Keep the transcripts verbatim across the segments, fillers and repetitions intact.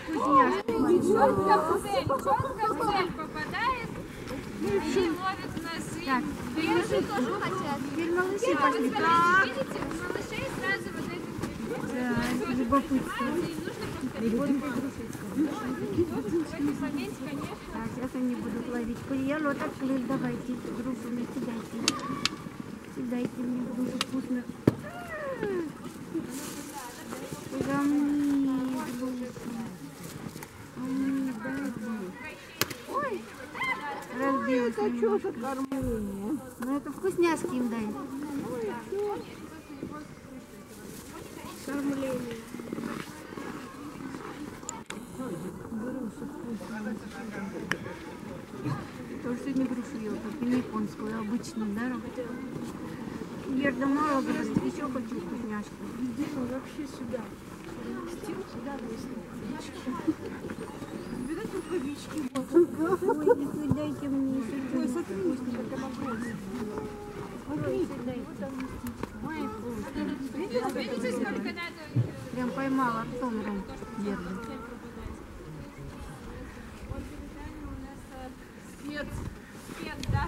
Четко в цель, четко в цель попадает и ловит у нас свинь. Белки тоже хотят. Теперь малыши пошли. Видите, у малышей сразу вот эти любопытство. Так, сейчас они будут ловить. Я вот отклеил, давайте грушу мне кидайте. Кидайте мне грушу вкусно. Ой, разбилась. Это что за кормление? Ну это вкусняшки им дай. Кормление. Груша вкусная. Тоже сегодня грушу ел, только не японскую, а обычную, да? Герда мало, говорит, еще хочу вкусняшки. Иди вообще сюда. Сюда видать, рукавички. Ой, дайте мне. Ой, смотри, как она бросит. Видите, сколько надо? Прям поймала ртом Герду. Спец. Спец, да?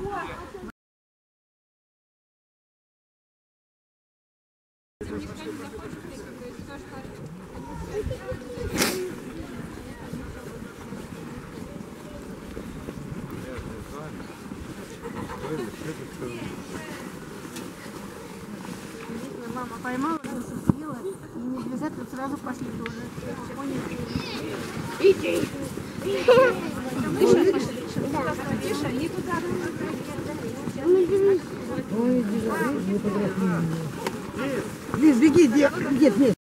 Никто не захочет, то есть то, что... Мама поймала, душу съела, и не обязательно сразу пошли тоже. Иди! Тише, не туда. Ой, Лиз, беги, дед, дед,